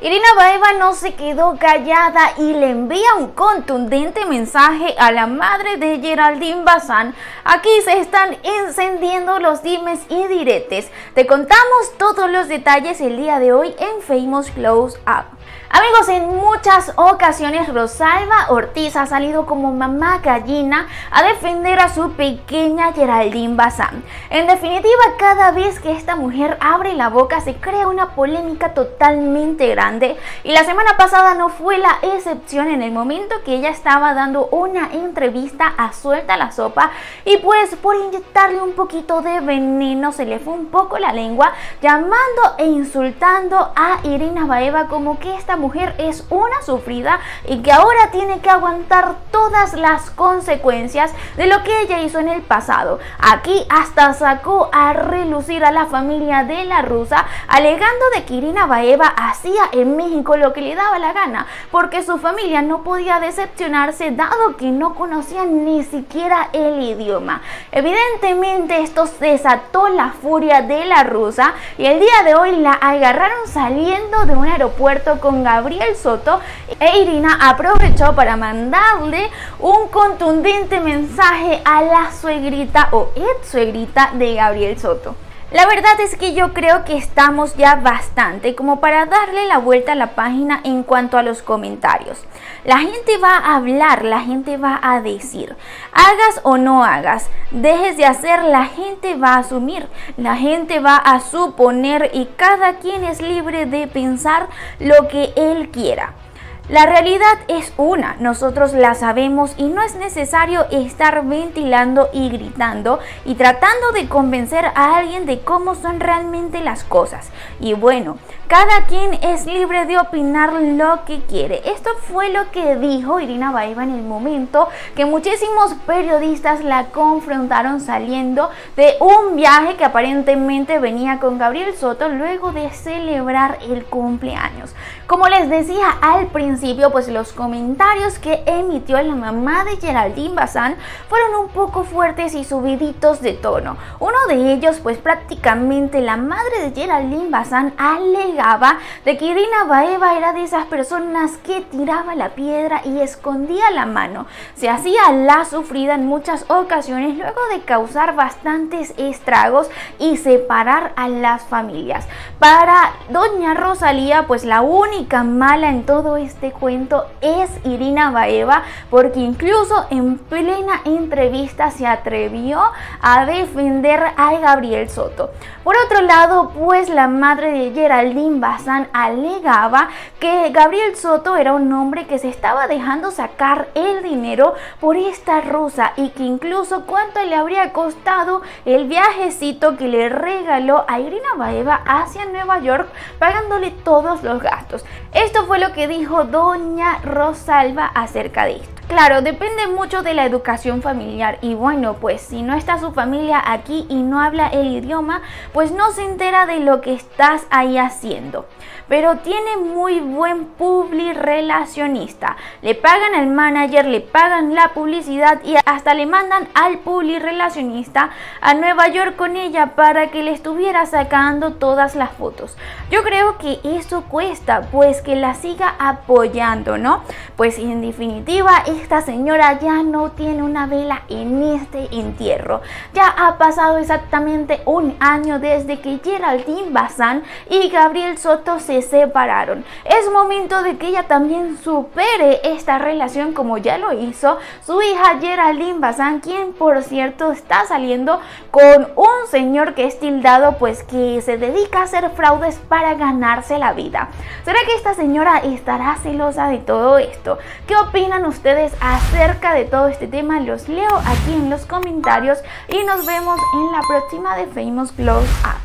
Irina Baeva no se quedó callada y le envía un contundente mensaje a la madre de Geraldine Bazán. Aquí se están encendiendo los dimes y diretes. Te contamos todos los detalles el día de hoy en Famous Close Up. Amigos, en muchas ocasiones Rosalba Ortiz ha salido como mamá gallina a defender a su pequeña Geraldine Bazán. En definitiva, cada vez que esta mujer abre la boca se crea una polémica totalmente grande, y la semana pasada no fue la excepción en el momento que ella estaba dando una entrevista a Suelta la Sopa, y pues por inyectarle un poquito de veneno se le fue un poco la lengua, llamando e insultando a Irina Baeva como que esta mujer es una sufrida y que ahora tiene que aguantar todas las consecuencias de lo que ella hizo en el pasado. Aquí hasta sacó a relucir a la familia de la rusa, alegando de que Irina Baeva hacía en México lo que le daba la gana, porque su familia no podía decepcionarse dado que no conocían ni siquiera el idioma. Evidentemente esto desató la furia de la rusa, y el día de hoy la agarraron saliendo de un aeropuerto con Gabriel Soto, e Irina aprovechó para mandarle un contundente mensaje a la suegrita o ex suegrita de Gabriel Soto. La verdad es que yo creo que estamos ya bastante como para darle la vuelta a la página en cuanto a los comentarios. La gente va a hablar, la gente va a decir, hagas o no hagas, dejes de hacer, la gente va a asumir, la gente va a suponer, y cada quien es libre de pensar lo que él quiera. La realidad es una, nosotros la sabemos, y no es necesario estar ventilando y gritando y tratando de convencer a alguien de cómo son realmente las cosas. Y bueno, cada quien es libre de opinar lo que quiere. Esto fue lo que dijo Irina Baeva en el momento que muchísimos periodistas la confrontaron saliendo de un viaje que aparentemente venía con Gabriel Soto luego de celebrar el cumpleaños. Como les decía al principio, pues los comentarios que emitió la mamá de Geraldine Bazán fueron un poco fuertes y subiditos de tono. Uno de ellos, pues prácticamente la madre de Geraldine Bazán alegaba de que Irina Baeva era de esas personas que tiraba la piedra y escondía la mano. Se hacía la sufrida en muchas ocasiones luego de causar bastantes estragos y separar a las familias. Para doña Rosalía, pues la única mala en todo este cuento es Irina Baeva, porque incluso en plena entrevista se atrevió a defender a Gabriel Soto. Por otro lado, pues la madre de Geraldine Bazán alegaba que Gabriel Soto era un hombre que se estaba dejando sacar el dinero por esta rusa, y que incluso cuánto le habría costado el viajecito que le regaló a Irina Baeva hacia Nueva York, pagándole todos los gastos. Esto fue lo que dijo doña Rosalba acerca de esto. Claro, depende mucho de la educación familiar, y bueno, pues si no está su familia aquí y no habla el idioma, pues no se entera de lo que estás ahí haciendo. Pero tiene muy buen publirelacionista, le pagan al manager, le pagan la publicidad y hasta le mandan al publirelacionista a Nueva York con ella para que le estuviera sacando todas las fotos. Yo creo que eso cuesta, pues que la siga apoyando, ¿no? Pues en definitiva, esta señora ya no tiene una vela en este entierro. Ya ha pasado exactamente un año desde que Geraldine Bazán y Gabriel Soto se separaron. Es momento de que ella también supere esta relación, como ya lo hizo su hija Geraldine Bazán, quien por cierto está saliendo con un señor que es tildado pues que se dedica a hacer fraudes para ganarse la vida. ¿Será que esta señora estará celosa de todo esto? ¿Qué opinan ustedes acerca de todo este tema? Los leo aquí en los comentarios y nos vemos en la próxima de Famous Close Up.